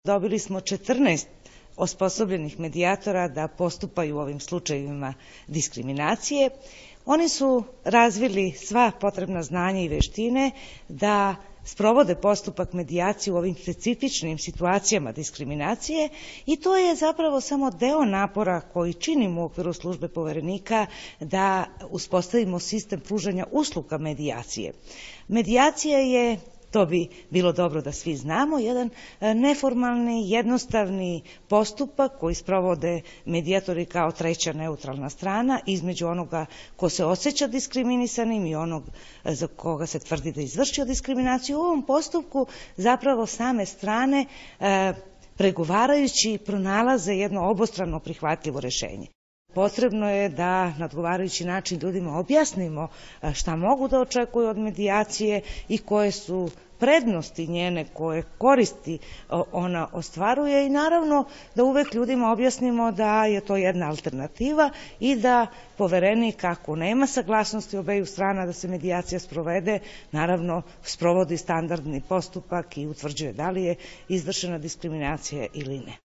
Dobili smo 14 osposobljenih medijatora da postupaju u ovim slučajevima diskriminacije. Oni su razvili sva potrebna znanja i veštine da sprovode postupak medijacije u ovim specifičnim situacijama diskriminacije i to je zapravo samo deo napora koji činimo u okviru službe Poverenika da uspostavimo sistem pružanja usluga medijacije. Medijacija je, to bi bilo dobro da svi znamo, jedan neformalni, jednostavni postupak koji sprovode medijatori kao treća neutralna strana između onoga ko se osjeća diskriminisanim i onog za koga se tvrdi da je izvršio diskriminaciju. U ovom postupku zapravo same strane pregovarajući pronalaze jedno obostrano prihvatljivo rešenje. Potrebno je da na odgovarajući način ljudima objasnimo šta mogu da očekuju od medijacije i koje su prednosti njene, koje koristi ona ostvaruje i naravno da uvek ljudima objasnimo da je to jedna alternativa i da Poverenik, ako nema saglasnosti obeju strana da se medijacija sprovede, naravno sprovodi standardni postupak i utvrđuje da li je izvršena diskriminacija ili ne.